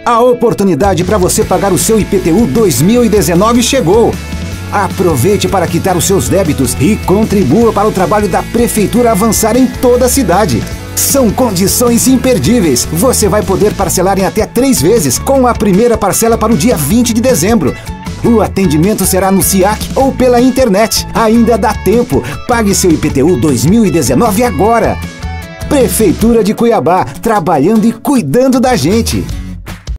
A oportunidade para você pagar o seu IPTU 2019 chegou. Aproveite para quitar os seus débitos e contribua para o trabalho da Prefeitura avançar em toda a cidade. São condições imperdíveis. Você vai poder parcelar em até 3 vezes, com a primeira parcela para o dia 20 de dezembro. O atendimento será no SIAC ou pela internet. Ainda dá tempo. Pague seu IPTU 2019 agora. Prefeitura de Cuiabá, trabalhando e cuidando da gente.